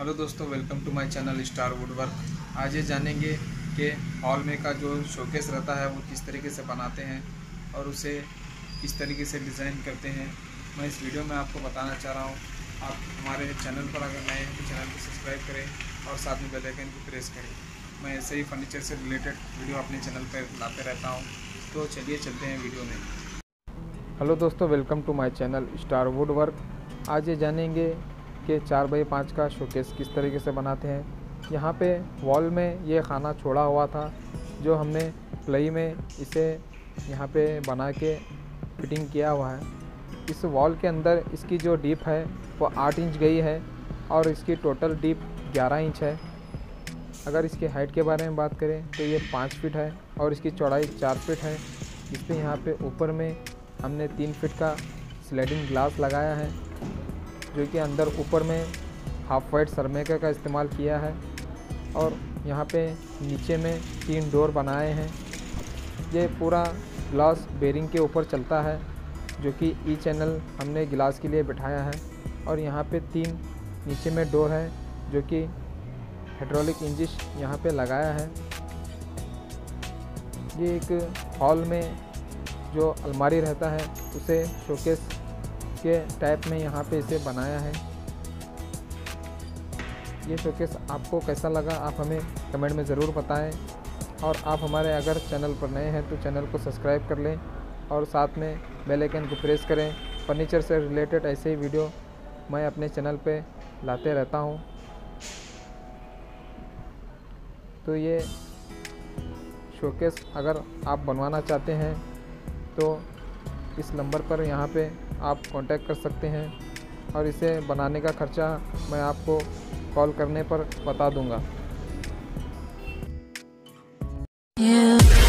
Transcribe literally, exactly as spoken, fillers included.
Hello दोस्तों, welcome to my channel Star Woodwork. आज ये जानेंगे कि हॉल में का जो शोकेस रहता है वो किस तरीके से बनाते हैं और उसे किस तरीके से डिज़ाइन करते हैं। मैं इस वीडियो में आपको बताना चाह रहा हूँ। आप हमारे चैनल पर अगर नए हैं तो चैनल को सब्सक्राइब करें और साथ में बेल आइकन को प्रेस करें। मैं ऐसे ही फर्नीचर से रिलेटेड वीडियो अपने चैनल पर लाते रहता हूँ। तो चलिए चलते हैं वीडियो में। हेलो दोस्तों, welcome to my channel Star Woodwork. आज ये जानेंगे कि चार बाई पाँच का शोकेस किस तरीके से बनाते हैं। यहाँ पे वॉल में ये खाना छोड़ा हुआ था जो हमने प्लाई में इसे यहाँ पे बना के फिटिंग किया हुआ है। इस वॉल के अंदर इसकी जो डीप है वो आठ इंच गई है और इसकी टोटल डीप ग्यारह इंच है। अगर इसकी हाइट के बारे में बात करें तो ये पाँच फीट है और इसकी चौड़ाई चार फीट है। इस पर यहाँ पे ऊपर में हमने तीन फीट का स्लाइडिंग ग्लास लगाया है जो कि अंदर ऊपर में हाफ वाइट सरमेका का इस्तेमाल किया है और यहाँ पे नीचे में तीन डोर बनाए हैं। ये पूरा ग्लास बेरिंग के ऊपर चलता है जो कि ई चैनल हमने गिलास के लिए बिठाया है और यहाँ पे तीन नीचे में डोर है जो कि हाइड्रोलिक इंजिश यहाँ पे लगाया है। ये एक हॉल में जो अलमारी रहता है उसे शोकेस के टाइप में यहाँ पे इसे बनाया है। ये शोकेस आपको कैसा लगा आप हमें कमेंट में ज़रूर बताएं और आप हमारे अगर चैनल पर नए हैं तो चैनल को सब्सक्राइब कर लें और साथ में बेल आइकन को प्रेस करें। फर्नीचर से रिलेटेड ऐसे ही वीडियो मैं अपने चैनल पे लाते रहता हूँ। तो ये शोकेस अगर आप बनवाना चाहते हैं तो इस नंबर पर यहाँ पे आप कांटेक्ट कर सकते हैं और इसे बनाने का खर्चा मैं आपको कॉल करने पर बता दूंगा। Yeah.